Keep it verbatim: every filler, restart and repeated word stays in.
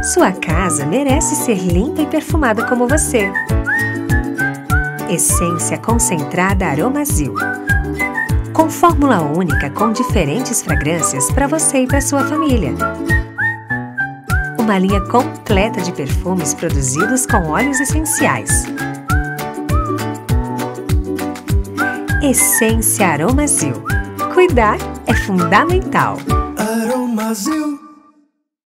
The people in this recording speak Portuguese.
Sua casa merece ser limpa e perfumada como você. Essência concentrada Aromazil. Com fórmula única com diferentes fragrâncias para você e para sua família. Uma linha completa de perfumes produzidos com óleos essenciais. Essência Aromazil. Cuidar é fundamental. Aromazil.